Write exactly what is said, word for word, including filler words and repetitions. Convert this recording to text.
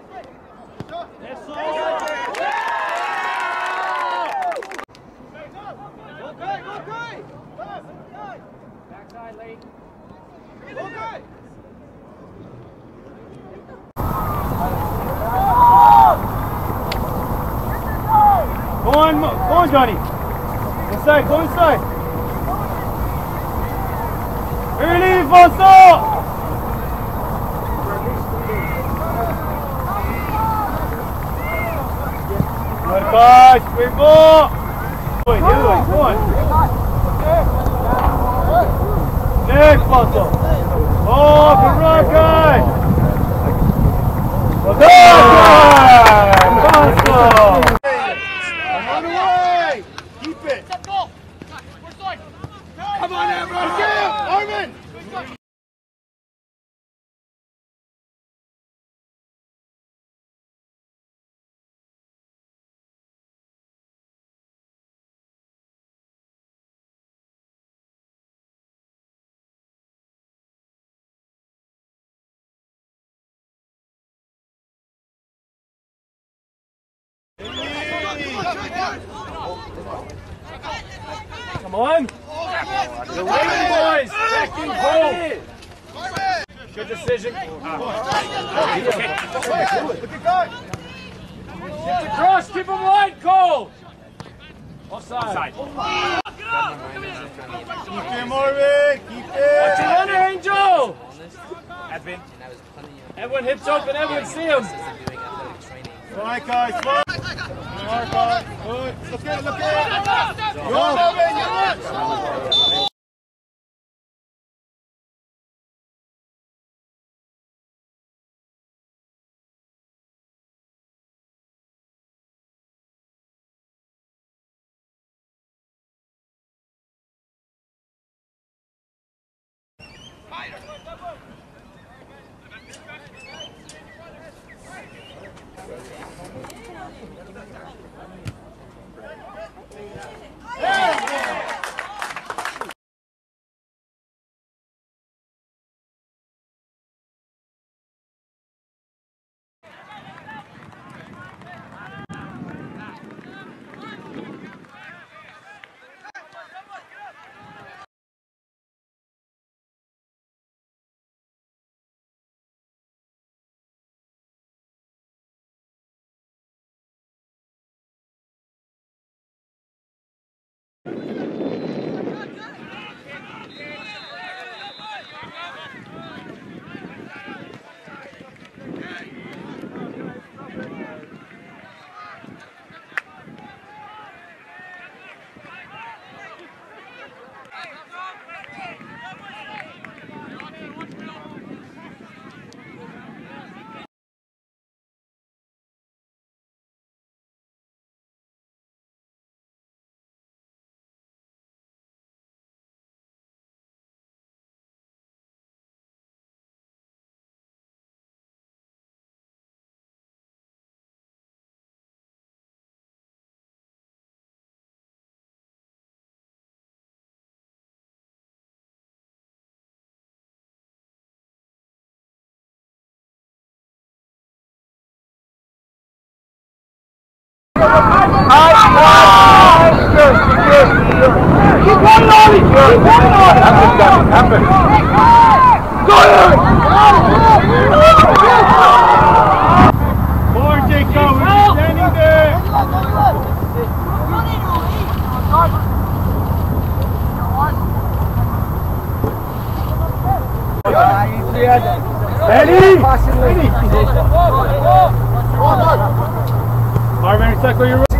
Backside late. Okay. Go on, go on, Johnny. Inside, go inside. Early, Fonso! Good pass, great ball. Go on, the other way, go on. Next, Fonso. Oh, good run, guys. Well done, Fonso. Come on, Ambrose! Yeah, Armin! Come on! You're waiting, boys! Back in goal! Good decision. Get across, keep him wide, Cole! Offside. Keep him, Marvin! Keep him! Watch your runner, Angel! Edwin. Edwin, hips open, Edwin, see him! Fine, guys, fine! Come on, guys. Good. Look at it, look at it! Go, Marvin, you watch! Keep one on it! Keep one on it! Happen, happen. Go ahead! More, Jacob, we're standing there! Ready? Ready? Marvin, circle your